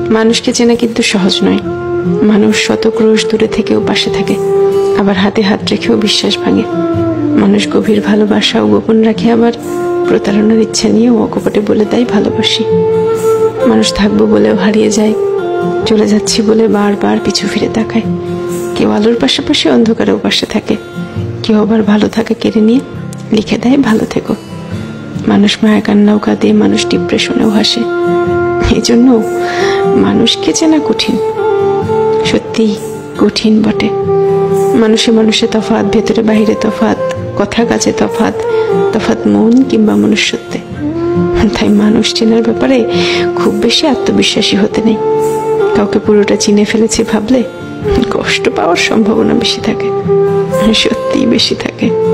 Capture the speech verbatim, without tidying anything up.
মানুষকে চেনা কিন্তু সহজ নয়। মানুষ শত ক্রোশ দূরে থেকেও পাশে থাকে, আবার হাতে হাত রেখেও বিশ্বাস ভাঙে। মানুষ গভীর ভালোবাসাও গোপন রাখে, আবার প্রতারণার ইচ্ছা নিয়েও অকপটে বলে দেয় ভালোবাসি। মানুষ থাকবো বলেও হারিয়ে যায়, চলে যাচ্ছি বলে বারবার পিছু ফিরে তাকায়। কেউ আলোর পাশাপাশি অন্ধকারেও পাশে থাকে, কেউ আবার ভালো থাকা কেড়ে নিয়ে লিখে দেয় ভালো থেকো। মানুষ মায়া কান্নাও কাঁদে, মানুষ ডিপ্রেশনেও হাসে। এই জন্য মানুষকে চেনা কঠিন, সত্যি কঠিন বটে। মানুষে মানুষে তফাৎ, ভেতরে বাহিরে তফাৎ, কথা কাজে তফাৎ, তফাৎ মন কিংবা মনুষ্যত্বে। তাই মানুষ চেনার ব্যাপারে খুব বেশি আত্মবিশ্বাসী হতে নেই। কাউকে পুরোটা চিনে ফেলেছে ভাবলে কষ্ট পাওয়ার সম্ভাবনা বেশি থাকে, সত্যি বেশি থাকে।